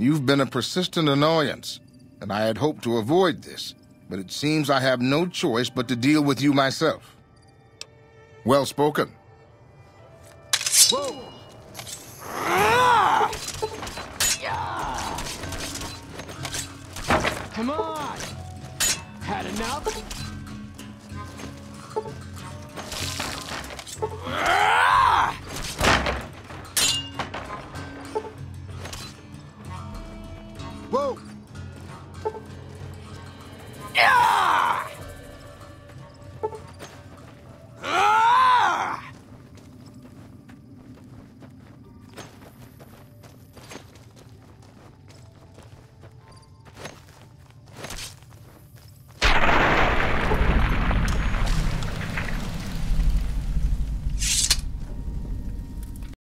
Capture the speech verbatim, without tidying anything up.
You've been a persistent annoyance, and I had hoped to avoid this, but it seems I have no choice but to deal with you myself. Well spoken. Whoa! Come on! Had enough?